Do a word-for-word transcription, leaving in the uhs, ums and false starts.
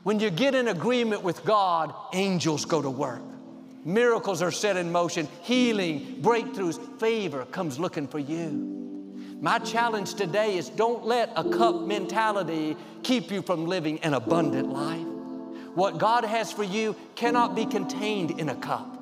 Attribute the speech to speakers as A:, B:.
A: When you get in agreement with God, angels go to work. Miracles are set in motion. Healing, breakthroughs, favor comes looking for you. My challenge today is don't let a cup mentality keep you from living an abundant life. What God has for you cannot be contained in a cup.